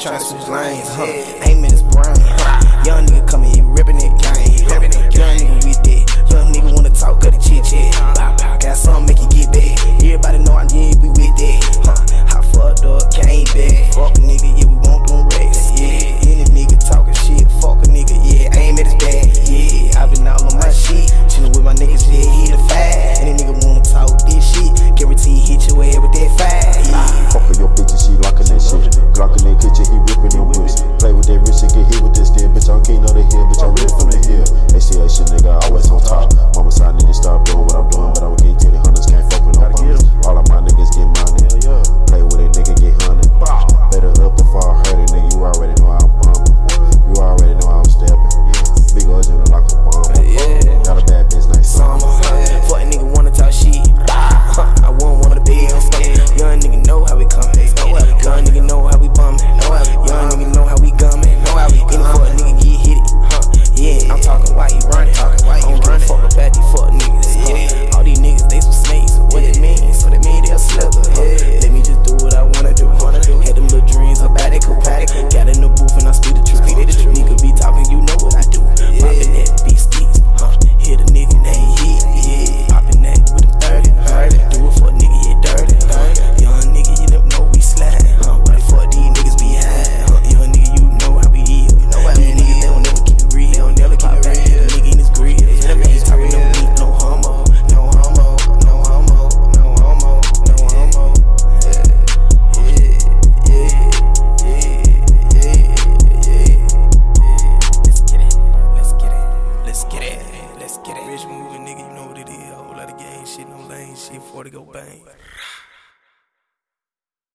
tryna switch lanes, aim at his brain, young nigga coming, he ripping that game, young nigga with that, young nigga wanna talk, cut the chit chat, got something make you get back, everybody know I need, we with that, I fucked up, came back, fuck a nigga, yeah, we want them racks, yeah, any nigga talking shit, fuck a nigga, yeah, aim at his back, yeah, I been all on my shit, chillin' with my niggas, yeah, he the five, any nigga wanna talk this shit, guarantee he hit your head with that five, yeah. Fuck with your bitch and she lockin' that shit, Glockin' that kitchen, he rippin' them whips, play with that wrist and get hit with this still, bitch, I'm king of the hill, bitch, I'm ready from the hill, ACA shit, nigga, always on top, mama side need to stop doing what I'm doing, but I would get 20 can't fuck with no bums, all of my niggas get money, play with a nigga, get honey, better up before I hurt it, nigga, you already know I'm bumpin', you already know I'm steppin', big old Junior like a bomb, got a bad bitch named Summer, fuck a nigga wanna talk shit, I wouldn't wanna be on young nigga know how we comin', young nigga know how we bummin', young nigga know how we gummin', any fuck nigga get hit it, yeah, I'm talking why he running, I don't give a fuck about these fuck niggas, all these niggas they some snakes, what it mean, so that mean they'll slither, let me just do what I wanna do, had them little dreams about it, got in the booth and I speak the truth, nigga be talking, you know what I do, poppin' that beasties, hit a nigga and they ain't hit, yeah, poppin' that with them 30, do it for a nigga, yeah, dirty, young nigga, you never know we slide, what the fuck these niggas be high, young nigga, you know how we is, these niggas, they don't never keep it real, they don't never keep it real, nigga in his grill, he's talking no meat, no homo, no homo, no homo, no homo, no homo, let's get it, rich moving nigga, you know what it is, a whole lot of gang shit, no lame shit, before they go bang.